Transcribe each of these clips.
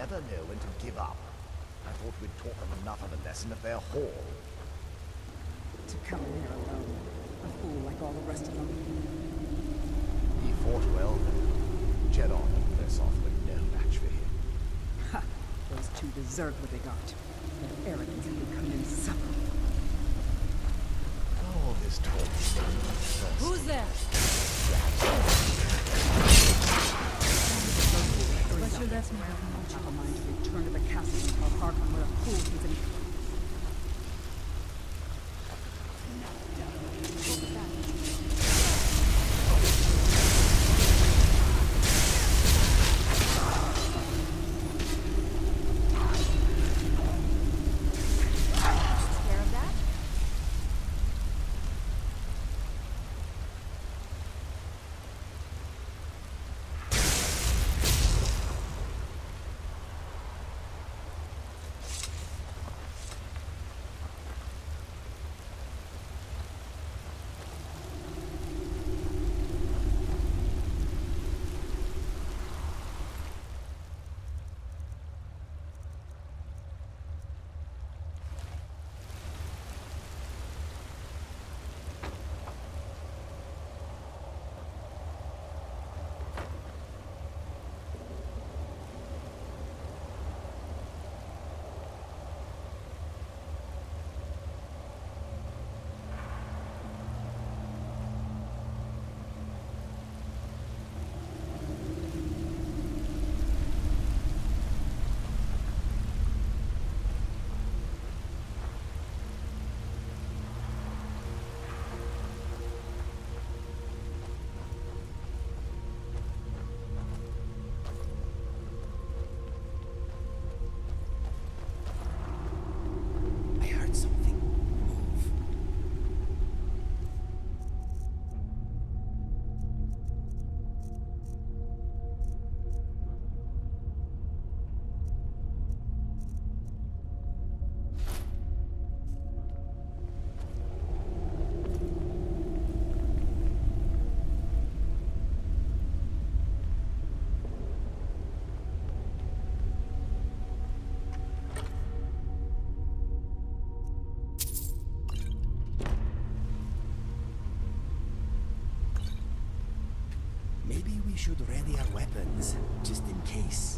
never know when to give up. I thought we'd taught them enough of a lesson at their hall. To come in here alone. A fool like all the rest of them. He fought well, though. Jedon and Versov were no match for him. Ha! Those two deserved what they got. Their arrogance had become insufferable. All this talk. Who's there? What's your lesson? I have a mind to return to the castle and tell Harkon what a fool he's in. Maybe we should ready our weapons, just in case.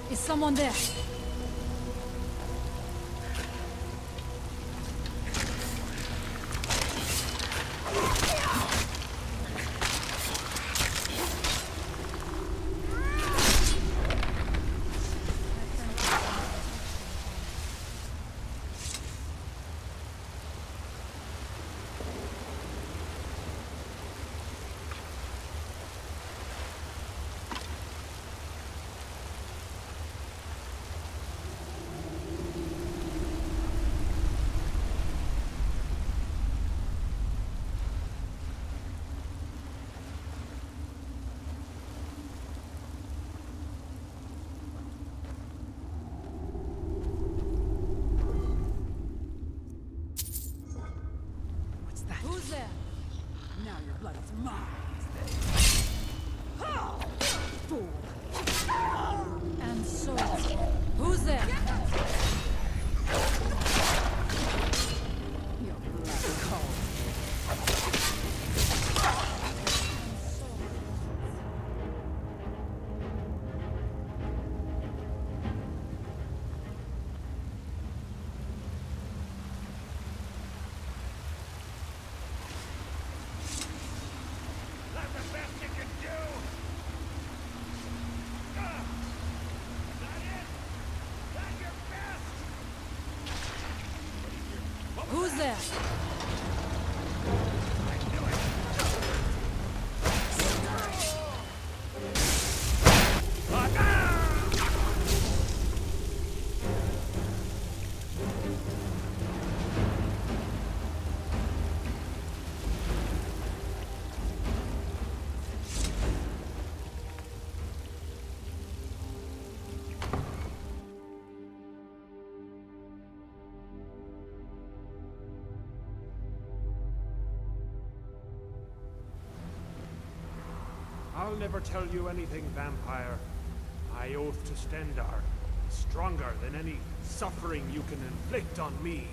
Is someone there? Who's there? Now your blood is mine. Fool. And so, who's there? Your blood cold. That's the best you can do! That it? That your best? Who's there? I'll never tell you anything, vampire. I oath to Stendarr, stronger than any suffering you can inflict on me.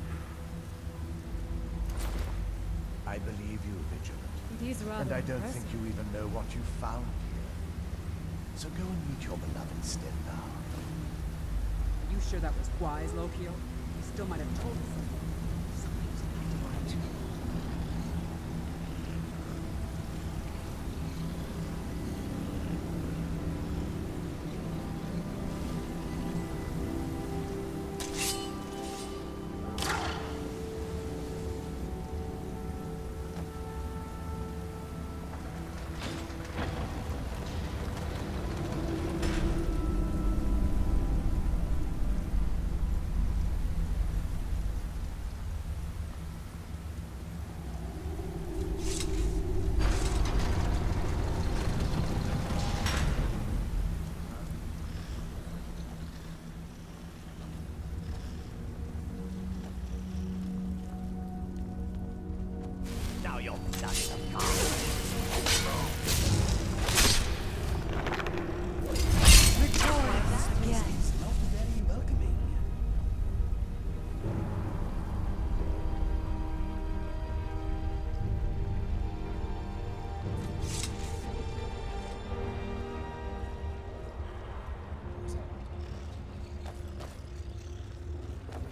I believe you, Vigilant. It is rather And I don't impressive. think you even know what you found here. So go and meet your beloved Stendarr. You sure that was wise, Lokio? He still might have told us something. Something was acting right. Now you're done some carnage. Yeah. Not very welcoming.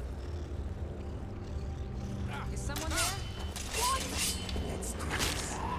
Is someone there? Let's do this.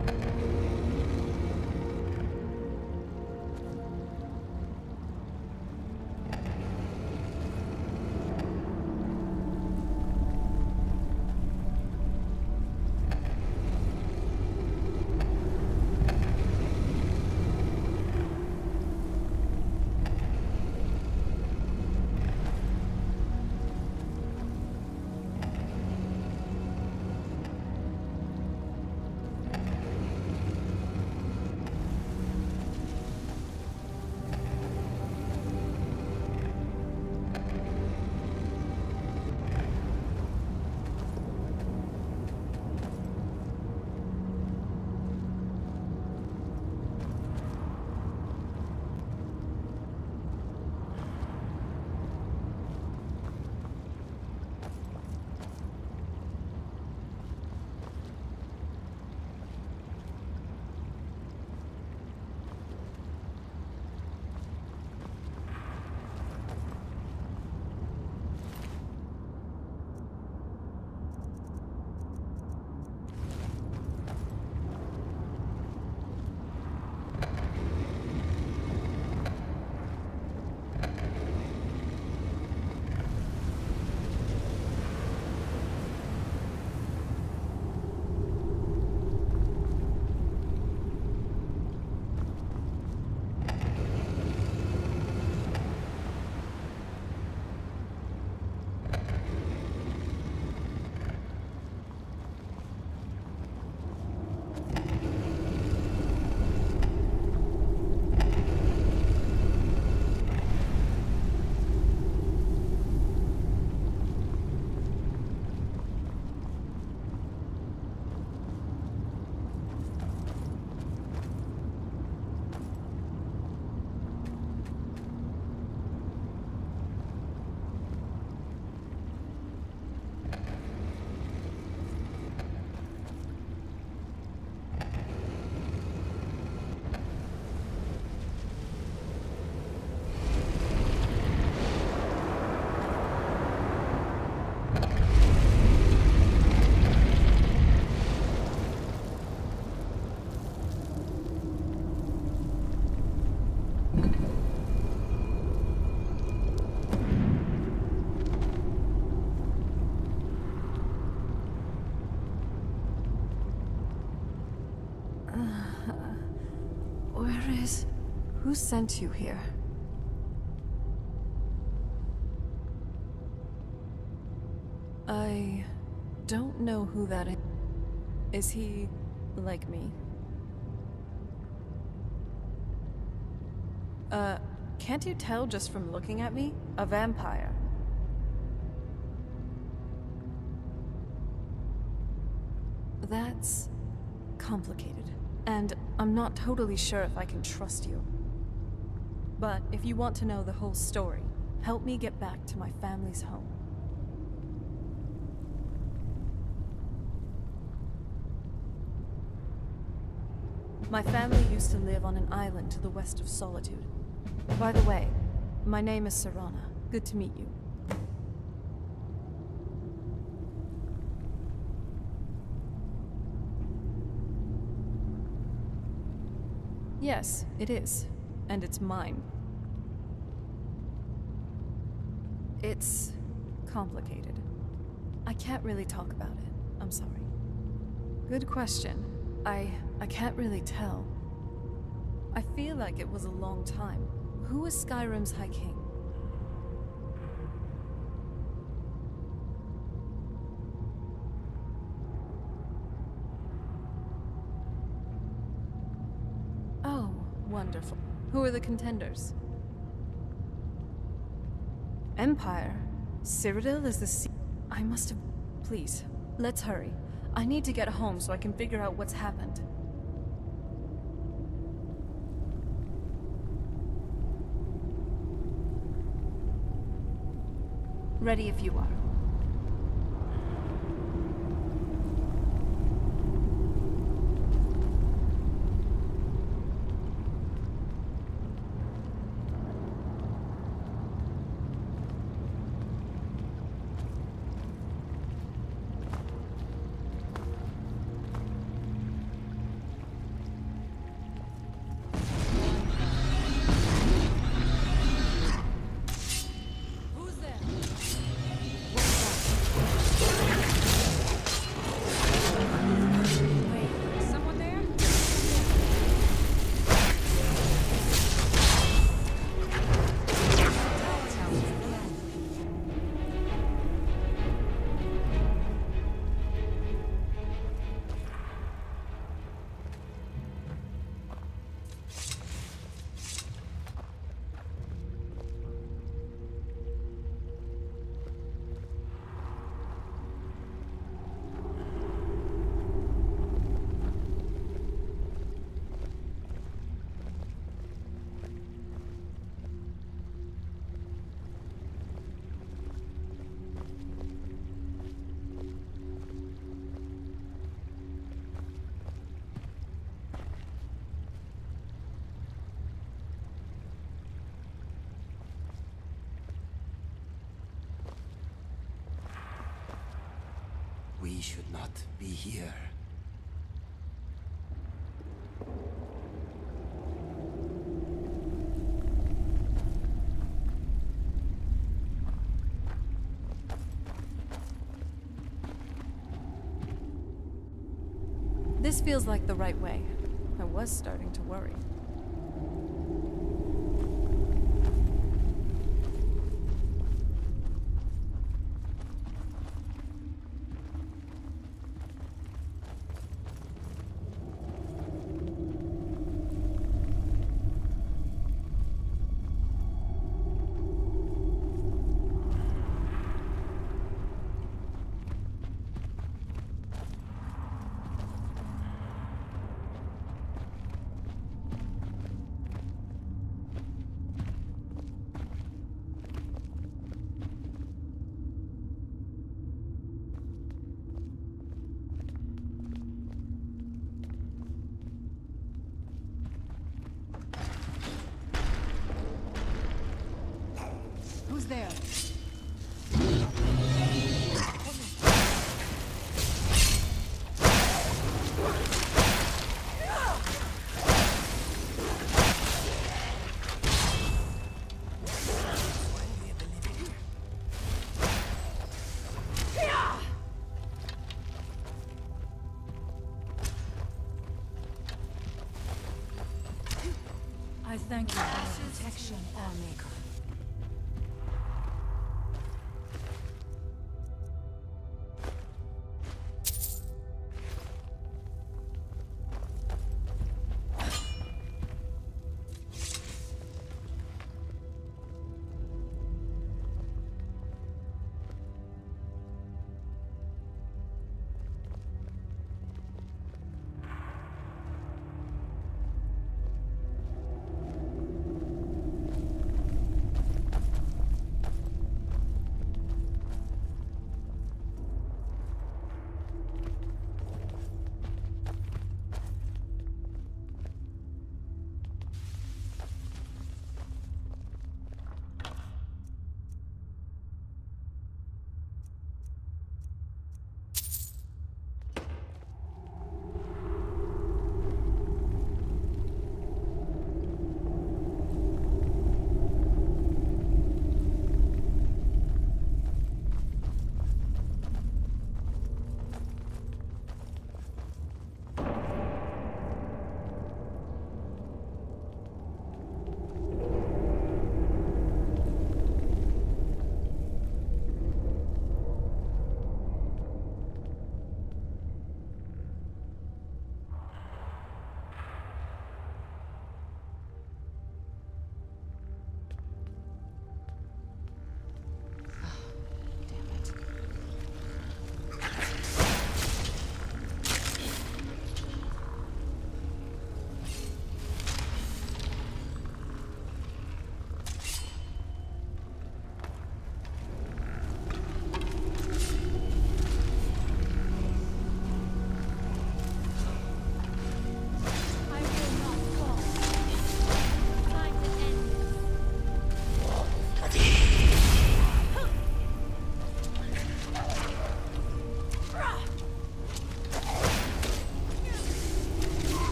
Who sent you here? I don't know who that is. Is he like me? Can't you tell just from looking at me? A vampire. That's complicated. And I'm not totally sure if I can trust you. But if you want to know the whole story, help me get back to my family's home. My family used to live on an island to the west of Solitude. By the way, my name is Serana. Good to meet you. Yes, it is. And it's mine. It's complicated. I can't really talk about it. I'm sorry. Good question. I can't really tell. I feel like it was a long time. Who is Skyrim's High King? Oh, wonderful. Who are the contenders? Empire? Cyrodiil is the I must have... Please, let's hurry. I need to get home so I can figure out what's happened. Ready if you are. We should not be here. This feels like the right way. I was starting to worry. Who's there? I thank you for your protection, Allmaker.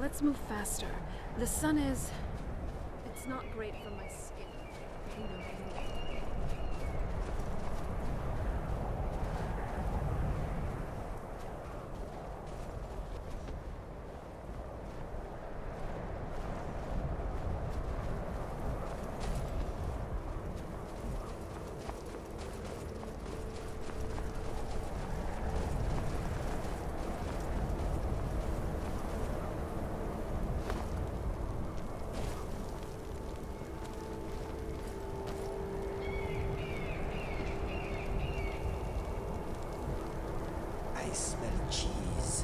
let's move faster. The sun is... it's not great for my skin. You know. I smell cheese.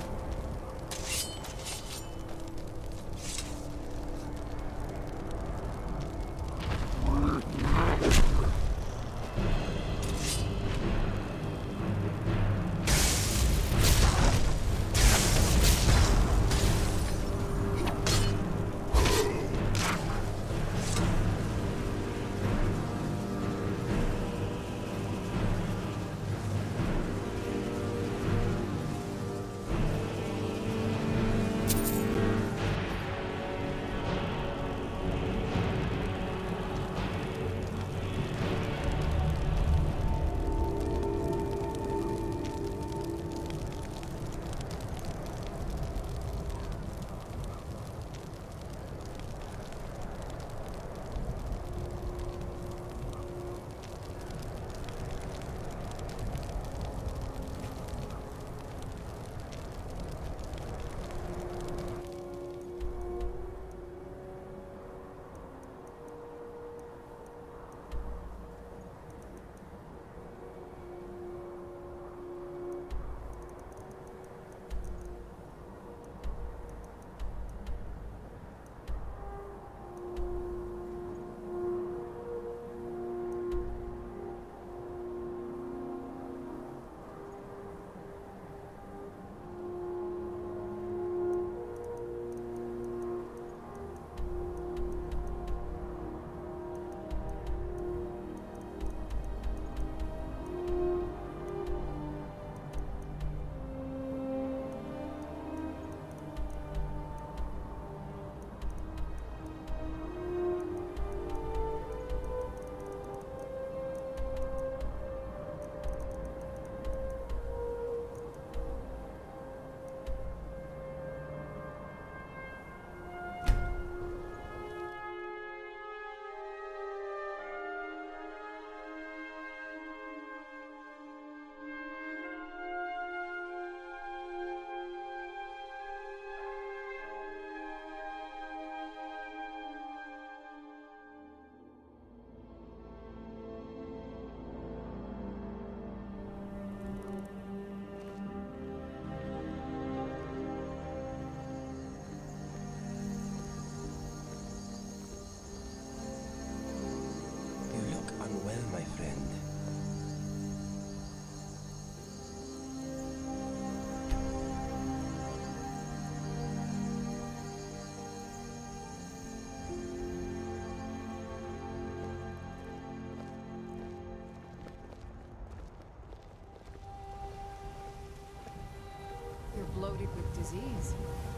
You're bloated with disease.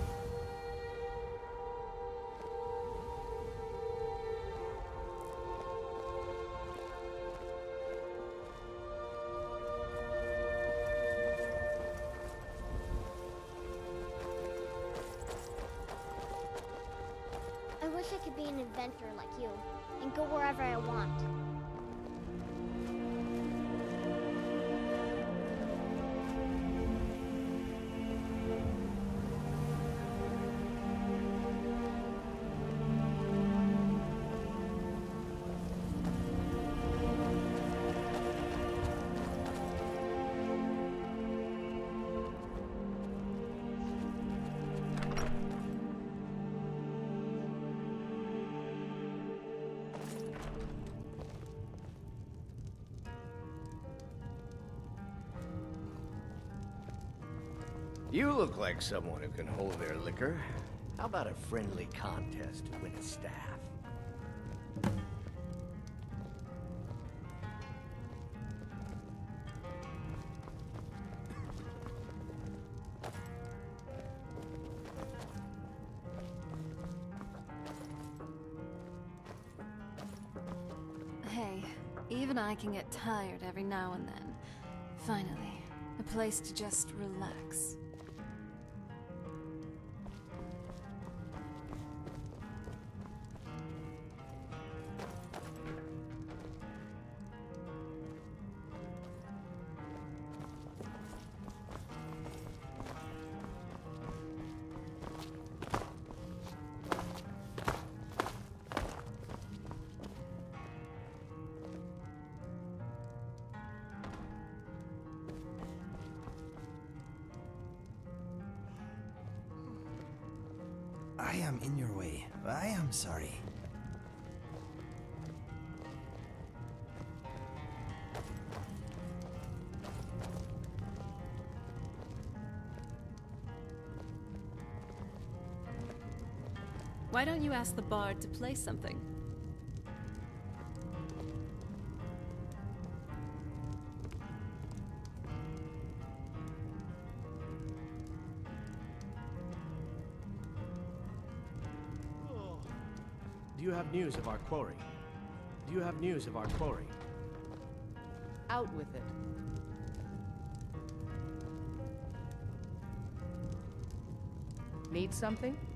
I wish I could be an inventor like you, and go wherever I want. You look like someone who can hold their liquor. How about a friendly contest to win a staff? Even I can get tired every now and then. Finally, a place to just relax. I am in your way. I am sorry. Why don't you ask the bard to play something? Do you have news of our quarry? Do you have news of our quarry? Out with it. Need something?